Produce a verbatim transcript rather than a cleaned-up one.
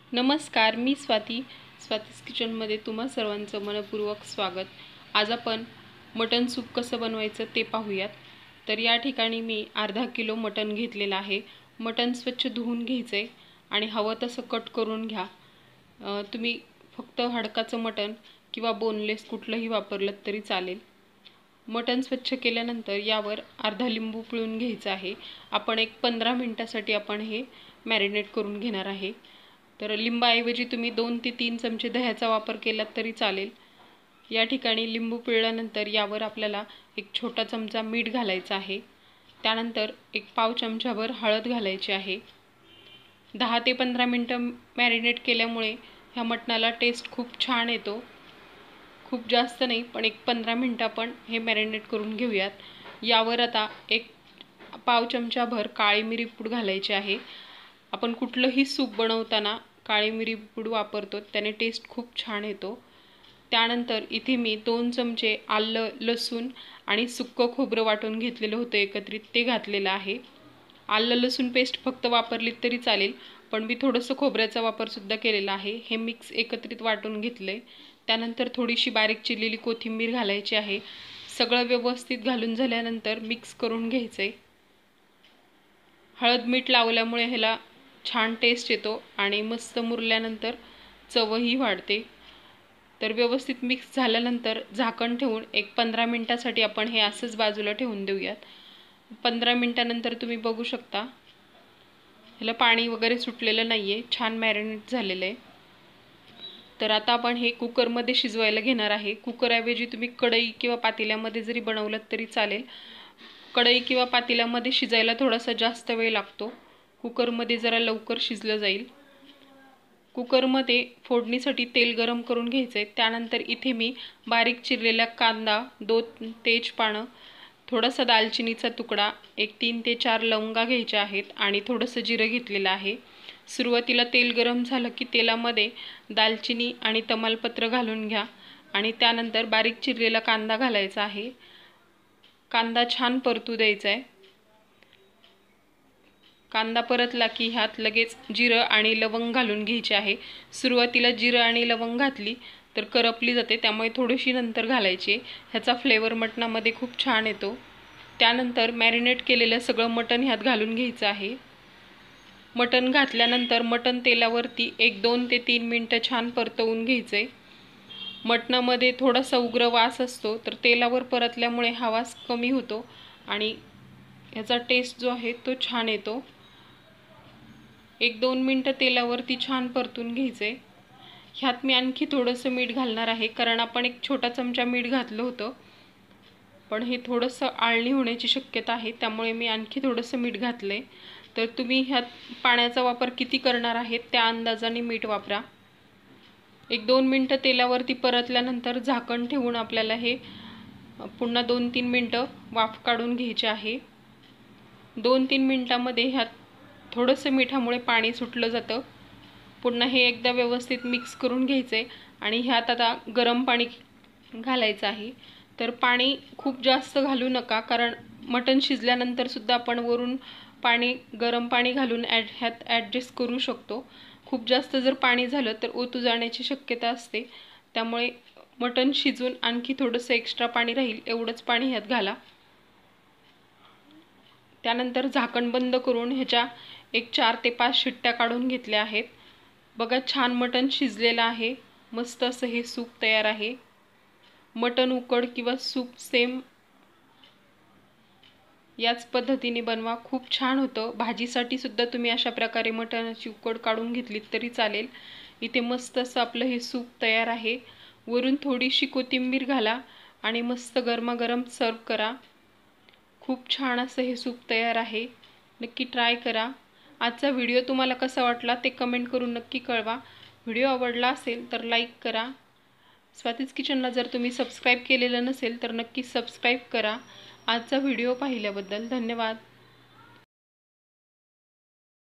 नमस्कार, मी स्वाती. स्वातीज किचनमध्ये तुम्हा सर्वांचं मनपूर्वक स्वागत. आज आपण मटन सूप कसं बनवायचं ते पाहूयात. तर या ठिकाणी मी अर्धा किलो मटन घेतलेलं आहे. मटन स्वच्छ धुवून घ्यायचे आणि हवं तसं कट करून घ्या. तुम्ही फक्त हाडकाचं मटन किंवा बोनलेस कुठलंही वापरलं तरी चालेल. मटन स्वच्छ केल्यानंतर यावर अर्धा लिंबू पिळून घ्यायचा आहे. आपण एक पंधरा मिनिटासाठी आपण हे मॅरिनेट करून घेणार आहे. तर लिंबाऐवजी तुम्ही दोन ते तीन चमचे दह्याचा वापर केलात तरी चालेल. या ठिकाणी लिंबू पिळल्यानंतर यावर आपल्याला एक छोटा चमचा मीठ घालायचं आहे. त्यानंतर एक पाव चमचाभर हळद घालायची आहे. दहा ते पंधरा मिनटं मॅरिनेट केल्यामुळे ह्या मटणाला टेस्ट खूप छान येतो. खूप जास्त नाही, पण एक पंधरा मिनटं आपण हे मॅरिनेट करून घेऊयात. यावर आता एक पाव चमचाभर काळी मिरी पूड घालायची आहे. आपण कुठलंही सूप बनवताना काळी मिरी पूड वापरतो, त्याने टेस्ट खूप छान येतो. त्यानंतर इथे मी दोन चमचे आलं, लसूण आणि सुक्कं खोबरं वाटून घेतलेलं होतं एकत्रित, ते घातलेलं आहे. आलं लसूण पेस्ट फक्त वापरली तरी चालेल, पण मी थोडंसं खोबऱ्याचा वापरसुद्धा केलेला आहे. हे मिक्स एकत्रित वाटून घेतलं आहे. त्यानंतर थोडीशी बारीक चिरलेली कोथिंबीर घालायची आहे. सगळं व्यवस्थित घालून झाल्यानंतर मिक्स करून घ्यायचं आहे. हळद मीठ लावल्यामुळे ह्याला छान टेस्ट येतो आणि मस्त मुरल्यानंतर चवही वाढते. तर व्यवस्थित मिक्स झाल्यानंतर झाकण ठेवून एक पंधरा मिनिटासाठी आपण हे असंच बाजूला ठेवून देऊयात. पंधरा मिनिटानंतर तुम्ही बघू शकता ह्याला पाणी वगैरे सुटलेलं नाही आहे, छान मॅरिनेट झालेलं आहे. तर आता आपण हे कुकरमध्ये शिजवायला घेणार आहे. कुकरऐवजी तुम्ही कढई किंवा पातेल्यामध्ये जरी बनवलं तरी चालेल. कढई किंवा पातेल्यामध्ये शिजायला थोडासा जास्त वेळ लागतो. कुकरमध्ये जरा लवकर शिजलं जाईल. कुकरमध्ये फोडणीसाठी तेल गरम करून घ्यायचं आहे. त्यानंतर इथे मी बारीक चिरलेला कांदा, दोन तेजपानं, थोडासा दालचिनीचा तुकडा, एक तीन ते चार लवंगा घ्यायच्या आहेत आणि थोडंसं जिरं घेतलेलं आहे. सुरुवातीला तेल गरम झालं की तेलामध्ये दालचिनी आणि तमालपत्र घालून घ्या आणि त्यानंतर बारीक चिरलेला कांदा घालायचा आहे. कांदा छान परतू द्यायचा आहे. कांदा परतला की ह्यात लगेच जिरं आणि लवंग घालून घ्यायचे आहे. सुरुवातीला जिरं आणि लवंग घातली तर करपली जाते, त्यामुळे थोडीशी नंतर घालायची. ह्याचा फ्लेवर मटणामध्ये खूप छान येतो. त्यानंतर मॅरिनेट केलेलं सगळं मटण ह्यात घालून घ्यायचं आहे. मटण घातल्यानंतर मटण तेलावरती एक दोन ते तीन मिनटं छान परतवून घ्यायचं आहे. मटणामध्ये थोडासा उग्र वास असतो, तर तेलावर परतल्यामुळे हा वास कमी होतो आणि ह्याचा टेस्ट जो आहे तो छान येतो. एक दोन मिनटं तेलावरती छान परतून घ्यायचे. ह्यात मी आणखी थोडंसं मीठ घालणार आहे, कारण आपण एक छोटा चमचा मीठ घातलं होतं, पण हे थोडंसं आळणी होण्याची शक्यता आहे, त्यामुळे मी आणखी थोडंसं मीठ घातलं आहे. तर तुम्ही ह्यात पाण्याचा वापर किती करणार आहेत त्या अंदाजाने मीठ वापरा. एक दोन मिनटं तेलावरती परतल्यानंतर झाकण ठेवून आपल्याला हे पुन्हा दोन तीन मिनटं वाफ काढून घ्यायचे आहे. दोन तीन मिनटामध्ये ह्यात थोडंसं मिठामुळे पाणी सुटलं जातं. पुन्हा हे एकदा व्यवस्थित मिक्स करून घ्यायचे आणि ह्यात आता गरम पाणी घालायचं आहे. तर पाणी खूप जास्त घालू नका, कारण मटण शिजल्यानंतर सुद्धा आपण वरून पाणी गरम पाणी घालून ॲड ह्यात ॲडजस्ट करू शकतो. खूप जास्त जर पाणी झालं तर ओतू जाण्याची शक्यता असते, त्यामुळे मटण शिजून आणखी थोडंसं एक्स्ट्रा पाणी राहील एवढंच पाणी ह्यात घाला. त्यानंतर झाकण बंद करून ह्याच्या एक चार ते पाच शिट्ट्या काढून घेतल्या आहेत. बघा, छान मटण शिजलेलं आहे. मस्त असं हे सूप तयार आहे. मटण उकड किंवा सूप सेम याच पद्धतीने बनवा, खूप छान होतं. भाजीसाठी सुद्धा तुम्ही अशा प्रकारे मटणाची उकड काढून घेतलीत तरी चालेल. इथे मस्त असं आपलं हे सूप तयार आहे. वरून थोडीशी कोथिंबीर घाला आणि मस्त गरमागरम सर्व करा. खूप छान असं हे सूप तयार आहे. नक्की ट्राय करा. आजचा व्हिडिओ तुम्हाला कसा वाटला ते कमेंट करून नक्की कळवा. व्हिडिओ आवडला असेल तर लाईक करा. स्वातीज किचनला जर तुम्ही सबस्क्राईब केलेलं नसेल तर नक्की सबस्क्राईब करा. आजचा व्हिडिओ पाहिल्याबद्दल धन्यवाद.